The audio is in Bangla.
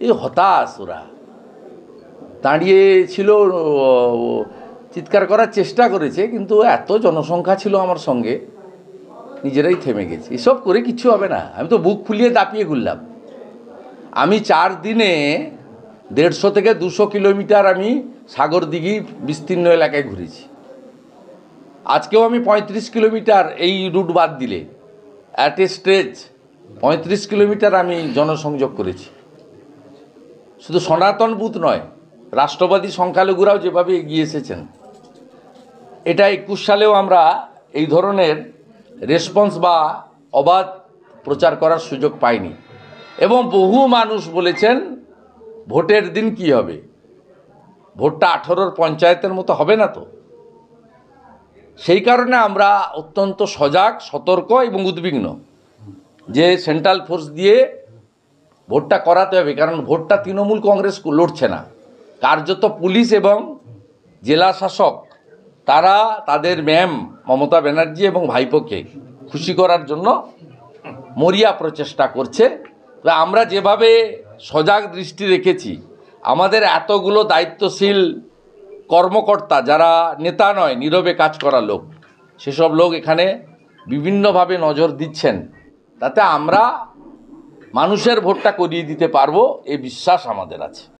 এই হতাশ ওরা দাঁড়িয়েছিল, চিৎকার করার চেষ্টা করেছে, কিন্তু এত জনসংখ্যা ছিল আমার সঙ্গে, নিজেরাই থেমে গেছে। এসব করে কিছু হবে না। আমি তো বুক ফুলিয়ে দাপিয়ে ঘুরলাম। আমি 4 দিনে 150 থেকে 200 কিলোমিটার আমি সাগরদিঘি বিস্তীর্ণ এলাকায় ঘুরেছি। আজকেও আমি 35 কিলোমিটার, এই রুট বাদ দিলে অ্যাট এ স্ট্রেচ 35 কিলোমিটার আমি জনসংযোগ করেছি। শুধু সনাতন বুথ নয়, রাষ্ট্রবাদী সংখ্যালঘুরাও যেভাবে এগিয়ে এসেছেন, এটা 21 সালেও আমরা এই ধরনের রেসপন্স বা অবাধ প্রচার করার সুযোগ পাইনি। এবং বহু মানুষ বলেছেন ভোটের দিন কি হবে, ভোটটা 18-র পঞ্চায়েতের মতো হবে না তো। সেই কারণে আমরা অত্যন্ত সজাগ, সতর্ক এবং উদ্বিগ্ন যে সেন্ট্রাল ফোর্স দিয়ে ভোটটা করাতে হবে। কারণ ভোটটা তৃণমূল কংগ্রেস লড়ছে না, কার্যত পুলিশ এবং জেলা শাসক তারা তাদের ম্যাম মমতা ব্যানার্জি এবং ভাইপোকে খুশি করার জন্য মরিয়া প্রচেষ্টা করছে। তো আমরা যেভাবে সজাগ দৃষ্টি রেখেছি, আমাদের এতগুলো দায়িত্বশীল কর্মকর্তা যারা নেতা নয়, নীরবে কাজ করা লোক, সেসব লোক এখানে বিভিন্নভাবে নজর দিচ্ছেন, তাতে আমরা মানুষের ভোটটা করিয়ে দিতে পারবো, এই বিশ্বাস আমাদের আছে।